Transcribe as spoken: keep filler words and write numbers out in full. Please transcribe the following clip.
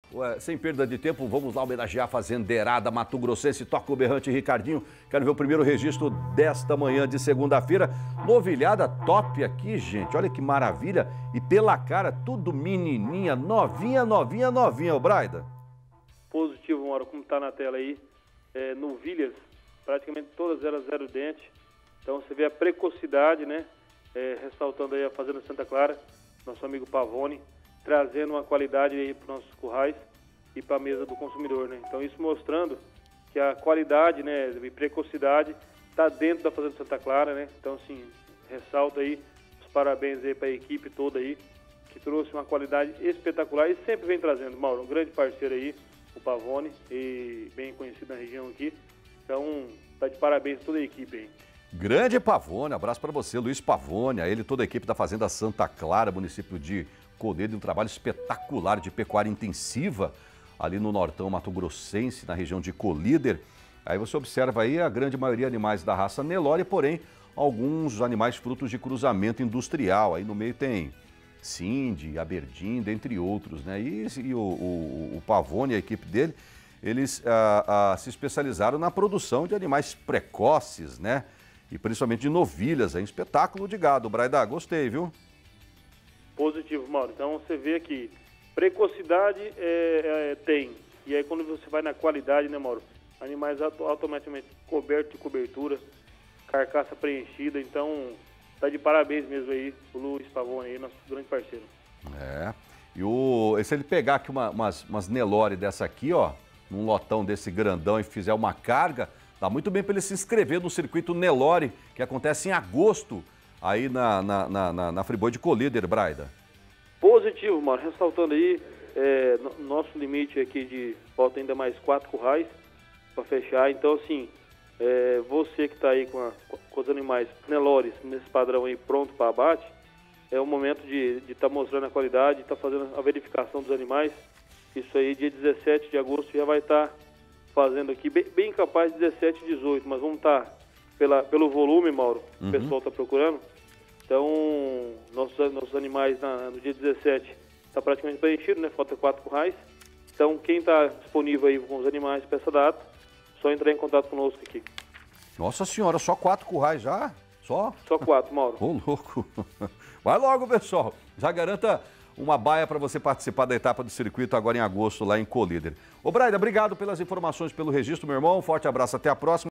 Ué, sem perda de tempo, vamos lá homenagear a fazendeirada Mato Grossense. Toca o berrante, Ricardinho. Quero ver o primeiro registro desta manhã de segunda-feira. Novilhada top aqui, gente. Olha que maravilha. E pela cara, tudo menininha, novinha, novinha, novinha. Ô, Braida. Positivo, Mauro, como está na tela aí. É, novilhas, praticamente todas elas zero dente. Então você vê a precocidade, né? É, ressaltando aí a Fazenda Santa Clara, nosso amigo Pavone, trazendo uma qualidade aí para os nossos currais e para a mesa do consumidor, né? Então isso mostrando que a qualidade, né, e precocidade está dentro da Fazenda Santa Clara, né? Então assim, ressalto aí os parabéns aí para a equipe toda aí, que trouxe uma qualidade espetacular e sempre vem trazendo, Mauro, um grande parceiro aí, o Pavone, e bem conhecido na região aqui. Então, tá de parabéns toda a equipe aí. Grande Pavone, abraço para você, Luiz Pavone, a ele e toda a equipe da Fazenda Santa Clara, município de Colíder, um trabalho espetacular de pecuária intensiva ali no Nortão Mato Grossense, na região de Colíder. Aí você observa aí a grande maioria animais da raça Nelore, porém alguns animais frutos de cruzamento industrial. Aí no meio tem Cindy, Aberdeen, dentre outros, né? E, e o, o, o Pavone e a equipe dele, eles ah, ah, se especializaram na produção de animais precoces, né? E principalmente de novilhas, é um espetáculo de gado. Braida, gostei, viu? Positivo, Mauro. Então você vê que precocidade é, é, tem. E aí quando você vai na qualidade, né, Mauro? Animais auto automaticamente cobertos de cobertura, carcaça preenchida. Então tá de parabéns mesmo aí o Luiz Pavone aí, nosso grande parceiro. É. E o, se ele pegar aqui uma, umas, umas Nelore dessa aqui, ó, num lotão desse grandão e fizer uma carga, dá muito bem para ele se inscrever no circuito Nelore, que acontece em agosto, aí na, na, na, na, na Friboi de Colíder, Braida. Positivo, Mauro. Ressaltando aí, é, no, nosso limite aqui de falta ainda mais quatro currais para fechar. Então, assim, é, você que está aí com, a, com os animais Nelores nesse padrão aí pronto para abate, é o momento de estar tá mostrando a qualidade, estar tá fazendo a verificação dos animais. Isso aí, dia dezessete de agosto, já vai estar... Tá fazendo aqui, bem, bem capaz de dezessete, dezoito, mas vamos estar pela, pelo volume, Mauro, uhum. O pessoal está procurando. Então, nossos, nossos animais na, no dia dezessete está praticamente preenchido, né? Falta quatro currais. Então, quem está disponível aí com os animais para essa data, só entrar em contato conosco aqui. Nossa senhora, só quatro currais já? Só? Só quatro, Mauro. Ô, louco. Vai logo, pessoal. Já garanta uma baia para você participar da etapa do circuito agora em agosto lá em Colíder. Ô, Braida, obrigado pelas informações, pelo registro, meu irmão. Um forte abraço, até a próxima.